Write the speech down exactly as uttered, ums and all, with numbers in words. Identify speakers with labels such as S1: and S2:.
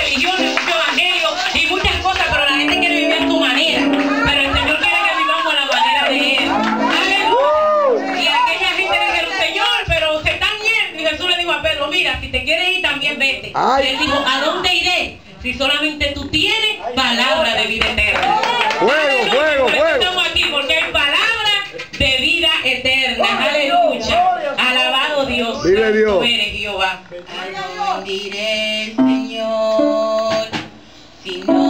S1: religiones, mucho evangelio y muchas cosas, pero la gente quiere vivir a su manera. Pero el Señor quiere que vivamos a la manera de Él. ¡Aleluya! Y aquella gente le dijeron, Señor, pero se están yendo. Y Jesús le dijo a Pedro, mira, si te quieres ir también vete. Y él dijo, ¿a dónde iré? Si solamente tú tienes palabra de vida eterna.
S2: Fuego, fuego, fuego.
S1: Estamos aquí porque hay palabra de vida eterna. Aleluya. Alabado Dios.
S2: Vive Dios.
S1: Tú eres Jehová. ¿A dónde iré, Señor? Si no